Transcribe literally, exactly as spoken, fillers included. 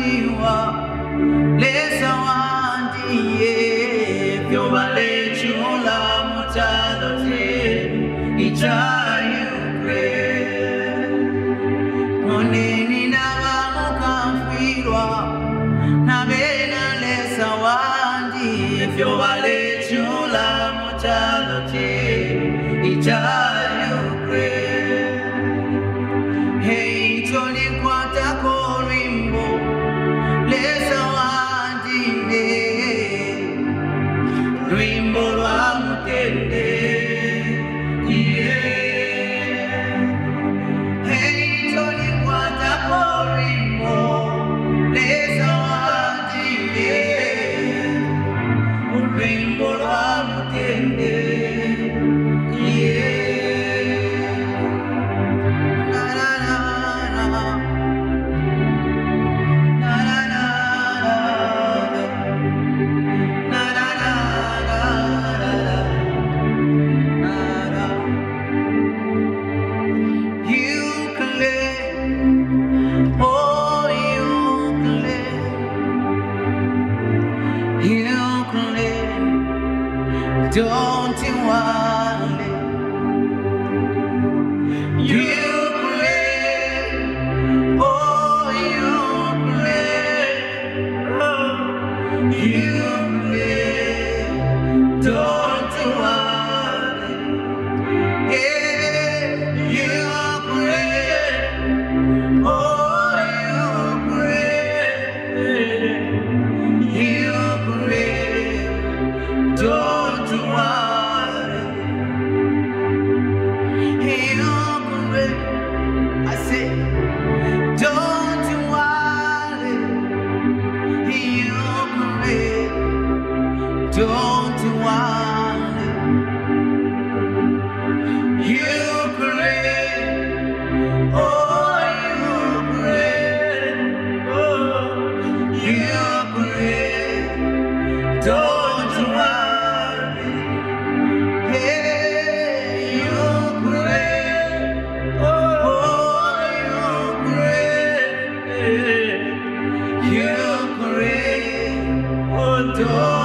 Tiwa, lesa wandiye, fyo vale chula mutalo te, ichayu kre. Koneni na vamu kamfirwa, na bena lesa wandiye, fyo vale chula mutalo te, ichayu kre. Hey, Tony Kwata Korimbo, lesa wandine, Rimbo Ramutende, yeah. Hey, Tony Kwata Korimbo, lesa wandine, Rimbo Ramutende, yeah. Don't you want it? You play, oh you play, oh you play. Don't you want it? Yeah, you play, oh you play, you play. Don't you want it? You pray. I say, don't you want it? You pray. Don't you want it? You pray. Oh, you pray. Oh, you pray. Don't you want it? You pray, oh, don't.